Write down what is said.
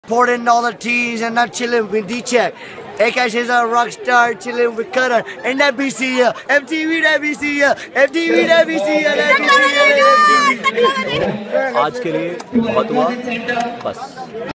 Supporting all the teams and not chilling with D-Check. Akash is a rock star chilling with Cutter. And that BC here. MTV that BC here. MTV that BC here. That BC here. आज के लिए बहुत हुआ बस।